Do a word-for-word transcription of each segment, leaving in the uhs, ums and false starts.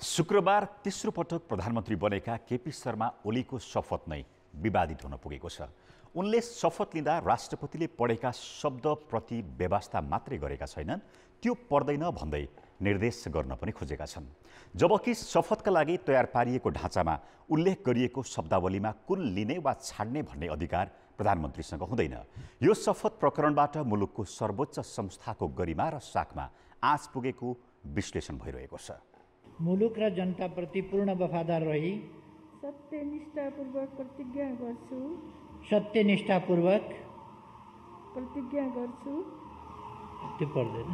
शुक्रबार तेस्रो पटक प्रधानमन्त्री बनेका केपी शर्मा ओलीको शपथ नै विवादित हुन पुगेको छ। उनले शपथ लिँदा राष्ट्रपतिले पढेका शब्दप्रति व्यवस्था मात्रै गरेका छैनन्, त्यो पर्दैन भन्दै निर्देश गर्न पनि खोजेका छन्। जबकि शपथका लागि तयार पारिएको ढाँचामा उल्लेख गरिएको शब्दावलीमा कुन लिने वा छाड्ने भन्ने अधिकार प्रधानमन्त्रीसँग हुँदैन। यो शपथ प्रकरणबाट मुलुकको सर्वोच्च संस्थाको गरिमा र साखमा आँच पुगेको विश्लेषण भइरहेको छ। मुलुक र जनताप्रति पूर्ण वफादार रही सत्यनिष्ठापूर्वक प्रतिज्ञा गर्छु सत्यनिष्ठापूर्वक प्रतिज्ञा गर्छु त्यो पर्दैन।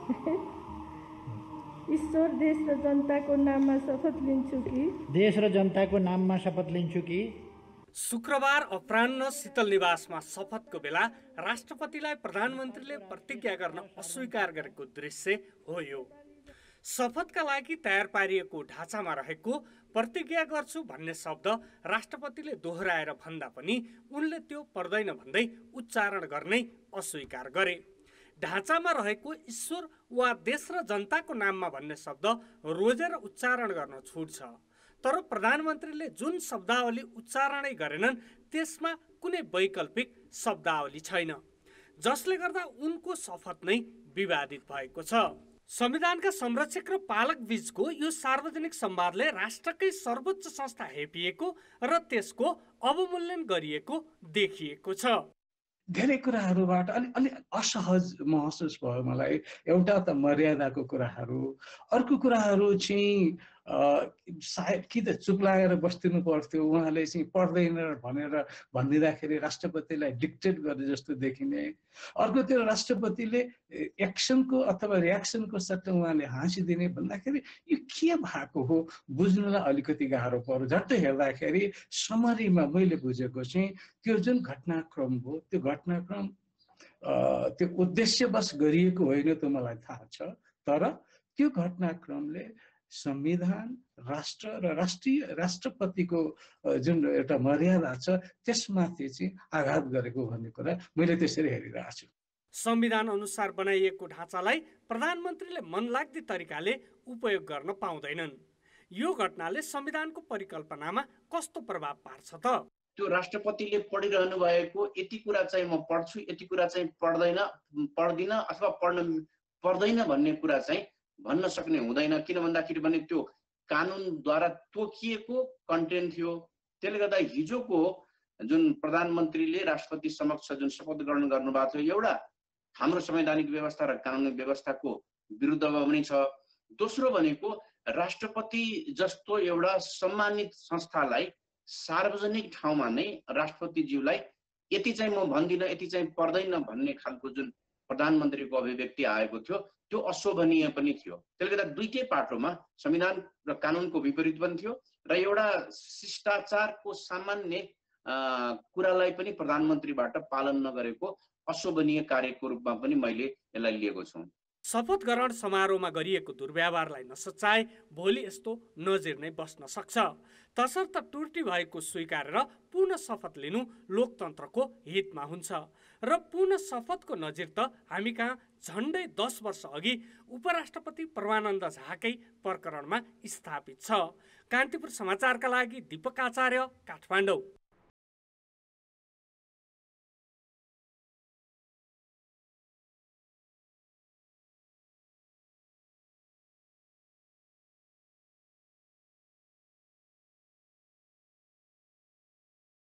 ईश्वर देश र जनताको नाममा शपथ लिन्छु कि देश र जनताको नाममा शपथ लिन्छु कि शुक्रबार अपराह्न शीतल निवासमा शपथको बेला राष्ट्रपतिलाई प्रधानमन्त्रीले प्रतिज्ञा गर्न अस्वीकार गरेको दृश्य हो यो। शपथका लागि तयार पारिएको ढाँचामा रहेको प्रतिज्ञा गर्छु भन्ने शब्द राष्ट्रपतिले दोहोऱ्याएर भन्दा पनि उनले त्यो पर्दैन भन्दै उच्चारण गर्नै अस्वीकार गरे। ढाँचामा रहेको ईश्वर वा देश र जनताको नाममा भन्ने शब्द रोजेर उच्चारण गर्न छुट छ, तर प्रधानमन्त्रीले जुन शब्दावली उच्चारणै गरेनन् त्यसमा कुनै वैकल्पिक शब्दावली छैन, जसले गर्दा उनको शपथ नै विवादित भएको छ। संविधानका संरक्षक र पालक बीचको यो सार्वजनिक संवादले राष्ट्रकै सर्वोच्च संस्था हेपिएको र त्यसको अवमूल्यन गरिएको देखिएको छ। धेरै कुराहरूबाट अलि अलि असहज महसुस भयो मलाई। एउटा त मर्यादाको कुराहरू, अर्को कुराहरू चाहिँ सायद कि त चुप लागेर बस्दिनु पर्थ्यो, उहाँले चाहिँ पढ्दैन भनेर भनिदिँदाखेरि राष्ट्रपतिलाई डिक्टेट गरे जस्तो देखिने। अर्को त्यो राष्ट्रपतिले एक्सनको अथवा रियाक्सनको सट्टा उहाँले हाँसिदिने भन्दाखेरि यो के भएको हो बुझ्नलाई अलिकति गाह्रो पर्यो। झट्ट हेर्दाखेरि समरीमा मैले बुझेको चाहिँ त्यो जुन घटनाक्रम हो त्यो घटनाक्रम त्यो उद्देश्यवश गरिएको होइन त मलाई थाहा छ, तर त्यो घटनाक्रमले संविधान, राष्ट्र र राष्ट्रिय राष्ट्रपतिको जुन एउटा मर्यादा छ त्यसमाथि चाहिँ आघात गरेको भन्ने कुरा मैले त्यसरी हेरिरहेको छु। संविधान अनुसार बनाइएको ढाँचालाई प्रधानमन्त्रीले मनलाग्दी तरिकाले उपयोग गर्न पाउँदैनन्। यो घटनाले संविधानको परिकल्पनामा कस्तो प्रभाव पार्छ त? त्यो राष्ट्रपतिले पढिरहनु भएको यति कुरा चाहिँ म पढ्छु, यति कुरा चाहिँ पढ्दैन पढ्दिन अथवा पढ्न पर्दैन भन्ने कुरा चाहिँ भन्न सक्ने हुँदैन। किन भन्दाखेरि भने त्यो कानुनद्वारा तोकिएको कन्टेन्ट थियो। त्यसले गर्दा हिजोको जुन प्रधानमन्त्रीले राष्ट्रपति समक्ष जुन शपथ ग्रहण गर्नुभएको थियो एउटा हाम्रो संवैधानिक व्यवस्था र कानुनी व्यवस्थाको विरुद्धमा पनि छ। दोस्रो भनेको राष्ट्रपति जस्तो एउटा सम्मानित संस्थालाई सार्वजनिक ठाउँमा नै राष्ट्रपतिज्यूलाई यति चाहिँ म भन्दिनँ यति चाहिँ पर्दैन भन्ने खालको जुन प्रधानमन्त्रीको अभिव्यक्ति आएको थियो त्यो अशोभनीय पनि थियो। त्यसले गर्दा दुईटै पाटोमा संविधान र कानुनको विपरीत पनि थियो र एउटा शिष्टाचारको सामान्य कुरालाई पनि प्रधानमन्त्रीबाट पालन नगरेको अशोभनीय कार्यको रूपमा पनि मैले यसलाई लिएको छु। शपथ ग्रहण समारोहमा गरिएको दुर्व्यवहारलाई नसच्चाए भोलि यस्तो नजिर नै बस्न सक्छ। तसर्थ त्रुटि भएको स्वीकारेर पुनः शपथ लिनु लोकतन्त्रको हितमा हुन्छ र पुनः शपथको नजिर त हामी कहाँ झन्डै दस वर्ष अघि उपराष्ट्रपति परमानन्द झाकै प्रकरणमा स्थापित छ। कान्तिपुर समाचारका लागि दीपक आचार्य, काठमाडौँ।